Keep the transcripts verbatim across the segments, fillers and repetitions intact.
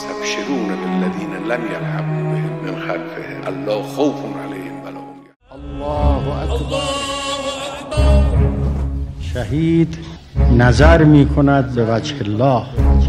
یستبشرون بالذین لم یلحقوا بهم من خلفهم الا خوف علیهم ولا هم یحزنون. الله اکبر. شهید نظر می کند به وجه الله.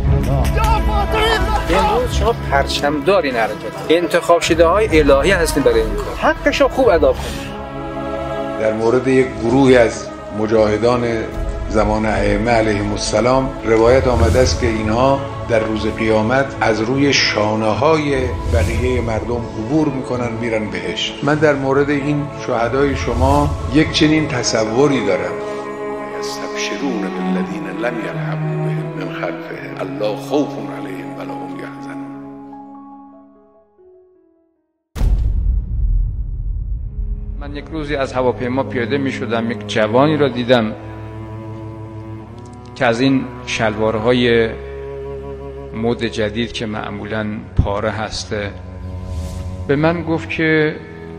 امروز شما پرچمدار این حرکت، انتخاب شده های الهی هستین برای این کار، حقش رو خوب ادا کنید. در مورد یک گروهی از مجاهدان زمان ائمه علیهم السلام روایت آمده است که اینها در روز قیامت از روی شانه های بقیه مردم عبور میکنن میرن بهشت. من در مورد این شهدای شما یک چنین تصوری دارم. یستبشرون بالذین لم یلحقوا بهم من خلفهم الا خوف علیهم ولا هم یحزنون. من یک روزی از هواپیما پیاده می شدم، یک جوانی را دیدم که از این شلوارهای مد جدید که معمولاً پاره هسته به من گفت که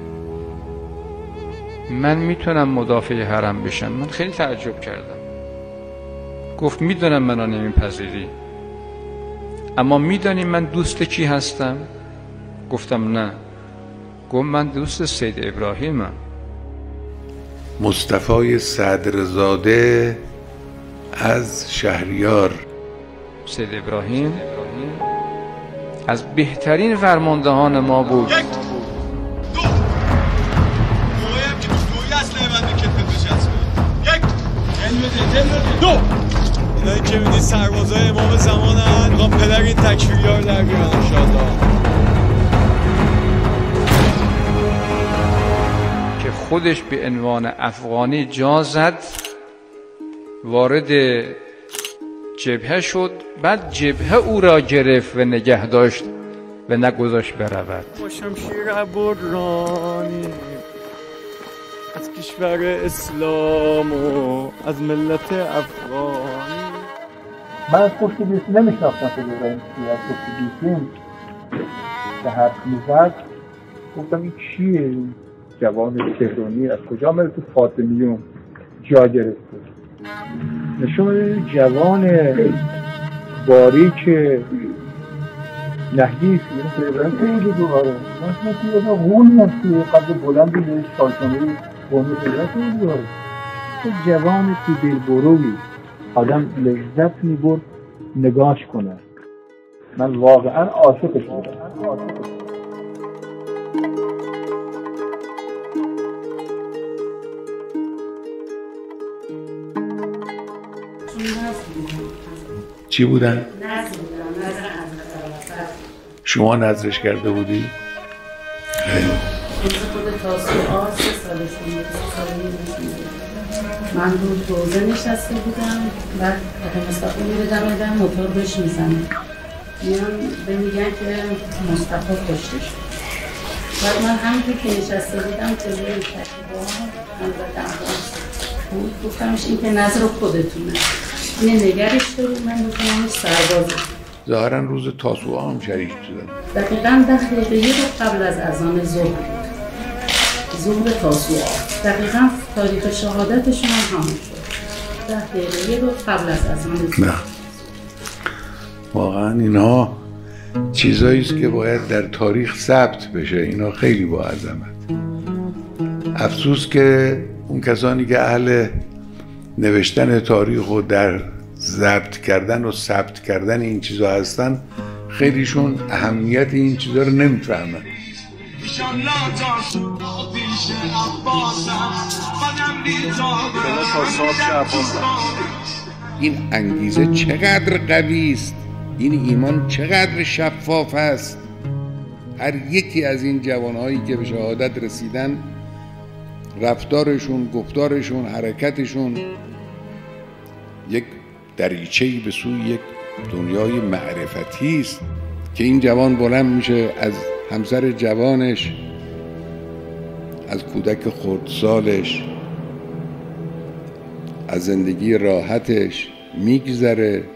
من میتونم مدافع حرم بشم. من خیلی تعجب کردم. گفت میدونم منو نمیپذیری، اما میدانی من دوست کی هستم؟ گفتم نه. گفت من دوست سید ابراهیمم. مصطفی صدرزاده از شهریار. سید ابراهیم از بهترین فرماندهان ما بود. یک دو موقعیم که دوی اصله من به کتفت بشست یک دل بده دل بده دو. اینایی که میدید سربازای امام زمان هن میخوام پدر این تکفیری ها رو در بیارن انشاءالله. که خودش به عنوان افغانی جا زد، وارد جبهه شد، بعد جبهه او را گرفت و نگه داشت و نگذاشت برود. با شمشیر برانی از کشور اسلام و از ملت افغانی. من از پشت بیسی نمیشناختم که بودم چیه. از پشت بیسیم که حرف میزد گفتم این چیه؟ جوان تهرانی از کجا آمده تو فاطمیون جا گرفته؟ نشون جوان باریک نحیف خیلی دواره. من که یه غول نستی قدر بلندی به شالشانه بانه خیلی خیلی دواره. جوان تو دل بروی آدم لذت میبرد نگاش کنه. من واقعا عاشقش بودم. چی بودن؟ شما نظرش کرده بودی؟ خیلی خود تاسوعا سه سالشون بود. من رو روزه نشسته بودم، بعد به مصطفی میردم ایدم موتور بهش میزنم، میان به میگن که مصطفی کشته شد. بعد من همینطور که نشسته بودم که روی تکیبا من زدم بود گفتمش این که نظر خودتونه، اینه نگرش دارو، من بکنمش سربازه. ظاهرا روز تاسوعا هم شریک شدن. دقیقا ده دقیقه یه رو قبل از اذان ظهر بود، ظهر تاسوعا. دقیقا تاریخ شهادتشون هم همون شد، ده دقیقه یه رو قبل از اذان ظهر. نه واقعا اینها چیزایی است که باید در تاریخ ثبت بشه. اینا خیلی با عظمت. افسوس که اون کسانی که اهل نوشتن تاریخ و در ضبط کردن و ثبت کردن این چیزا هستن، خیلیشون اهمیت این چیزا رو نمیفهمن. این انگیزه چقدر قوی است، این ایمان چقدر شفاف است. هر یکی از این جوانهایی که به شهادت رسیدن، رفتارشون، گفتارشون، حرکتشون یک دریچه‌ای به سوی یک دنیای معرفتی است که این جوان بلند میشه، از همسر جوانش، از کودک خردسالش، از زندگی راحتش میگذره،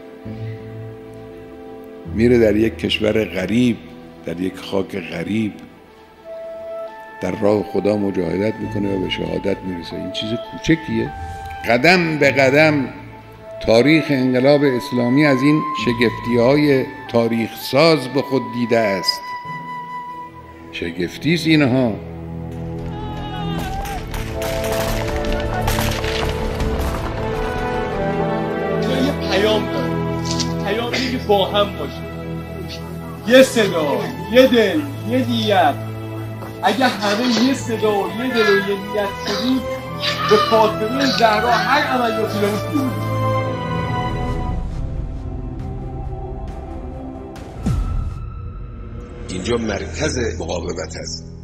میره در یک کشور غریب، در یک خاک غریب، در راه خدا مجاهدت میکنه و به شهادت میرسه. این چیز کوچکیه. قدم به قدم تاریخ انقلاب اسلامی از این شگفتی‌های تاریخ ساز به خود دیده است. شگفتیست اینها. یه پیام داره، پیام اینه که با هم باشیم، یه صدا، یه دل، یه نیت. اگه همه یه صدا و یه دل و یه نیت شدیم به فاطمه زهرا هر عملیاتی رو می‌کنیم. اینجا مرکز مقاومت است.